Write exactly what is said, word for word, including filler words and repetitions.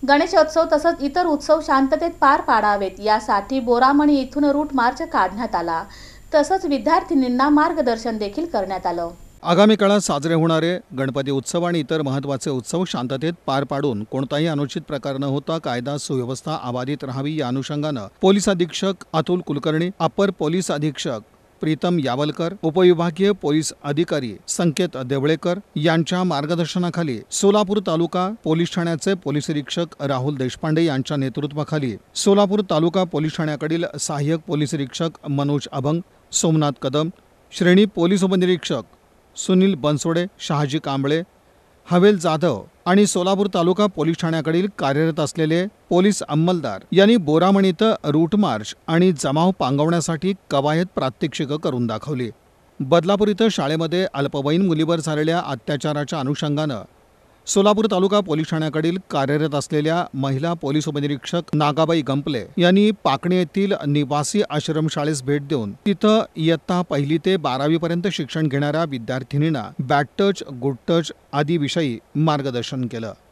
गणेशोत्सव तसंच इतर उत्सव शांततेत पार पाडावेत यासाठी बोरामणी येथून रूट मार्च काढण्यात आला। तसंच विद्यार्थिनींना मार्गदर्शन देखील करण्यात आलं। आगामी काळात साजरे होणारे गणपती उत्सव आणि इतर महत्त्वाचे उत्सव शांततेत पार पाडून कोणताही अनुचित प्रकार न होता कायदा सुव्यवस्था अबाधित राहावी या अनुषंगानं पोलीस अधीक्षक अतुल कुलकर्णी, अपर पोलीस अधीक्षक प्रीतम यावलकर, उपविभागीय पोलीस अधिकारी संकेत देवळेकर यांच्या मार्गदर्शनाखाली सोलापूर तालुका पोलीस ठाण्याचे पोलीस निरीक्षक राहुल देशपांडे यांच्या नेतृत्वाखाली सोलापूर तालुका पोलीस ठाण्याकडील सहाय्यक पोलीस निरीक्षक मनोज अभंग, सोमनाथ कदम, श्रेणी पोलीस उपनिरीक्षक सुनील बनसोडे, शहाजी कांबळे, हवेल जाधव आणि सोलापूर तालुका पोलीस ठाण्याकडील कार्यरत असलेले पोलीस अंमलदार यांनी बोरामणी इथं रूट मार्च आणि जमाव पांगवण्यासाठी कवायत प्रात्यक्षिकं करून दाखवली। बदलापूर इथं शाळेमध्ये अल्पवयीन मुलीवर झालेल्या अत्याचाराच्या अनुषंगानं सोलापूर तालुका पोलीस ठाण्याकडील कार्यरत असलेल्या महिला पोलीस उपनिरीक्षक नागाबाई गंपले यांनी पाकणी येथील निवासी आश्रमशाळेस भेट देऊन तिथं इयत्ता पहिली ते बारावी पर्यंत शिक्षण घेणाऱ्या विद्यार्थिनींना बॅड टच, गुड टच आदी विषयी मार्गदर्शन केलं।